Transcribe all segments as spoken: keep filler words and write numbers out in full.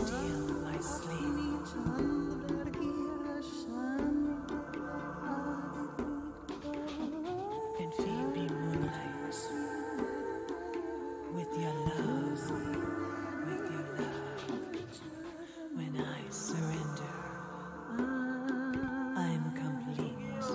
steal my sleep. And feed me moonlight with your love, with your love. When I surrender, I'm complete.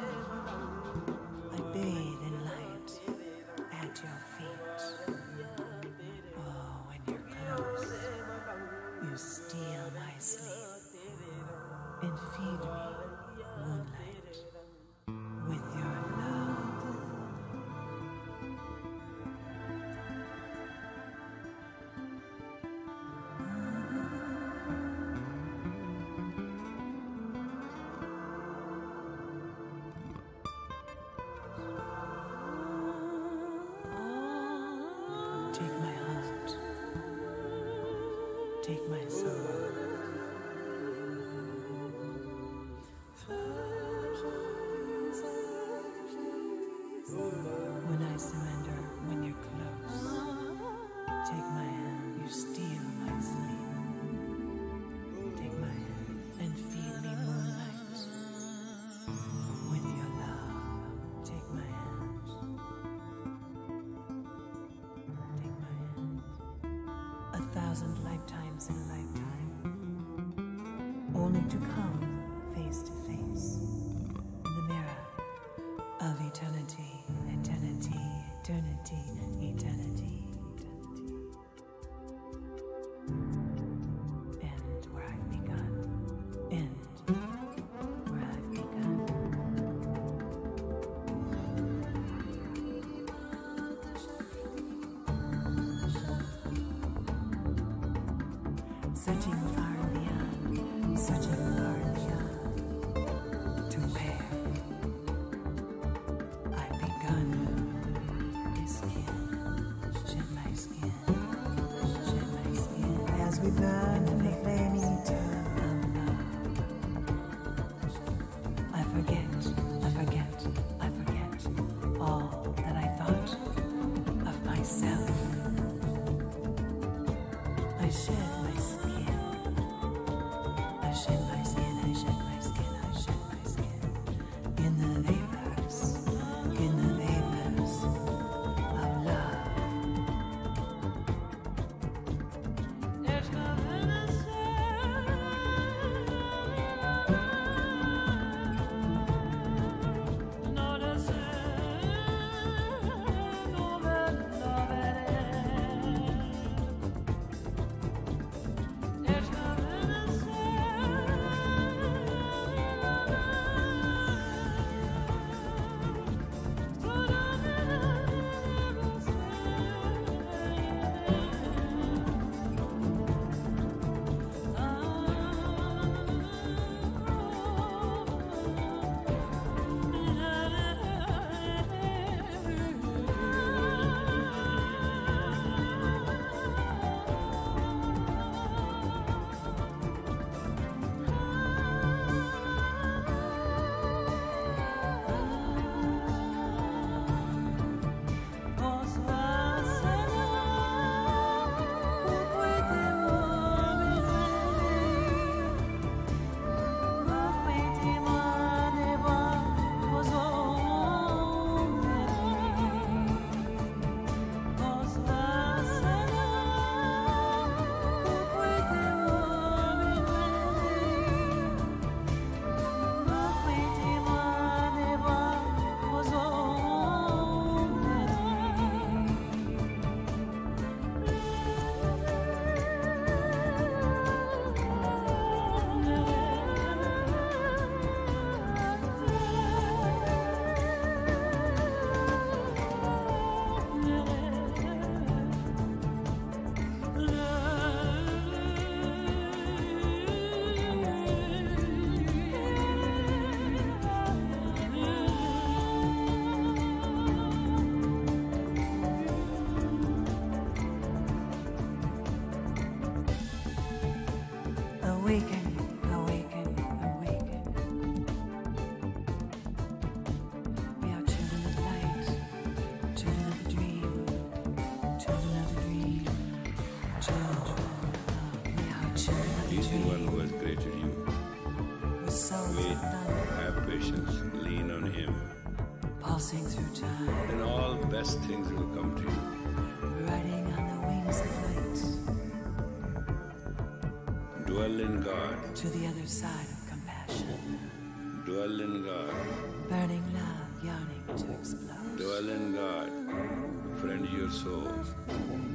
I bathe in light at your feet. Oh, when you're close, you steal my sleep and feed me moonlight with your love. Take my heart, take my soul. When I surrender, when you're close, take my hand, you steal my sleep. Take my hand and feed me moonlight with your love. Take my hand, take my hand. A thousand lifetimes in a lifetime, only to come face to face in the mirror of eternity, eternity, eternity, eternity, eternity. End where I've begun. End where I've begun. Searching far and beyond, searching far and beyond, to where I've begun. My skin, shed my skin, shed my skin, as we burn in the flame eternal love. I forget, I forget, I forget all that I thought of myself. I shed my skin, I shed my skin, I shed my skin, I shed my skin, in the vapors, in the vapors of love. There's nothing to say. No to say, no but love it. There's nothing to say. Awaken, awaken, awaken. We are children of light, children of the dream, children of the dream, children of, we are children. He's the one who has created you. With souls Wait, of thunder, have patience, lean on him. pulsing through time, Then all best things will come to you. riding on the wings of light, Dwell in God, to the other side of compassion, dwell in God, burning love yearning to explode. dwell in God, friend your soul.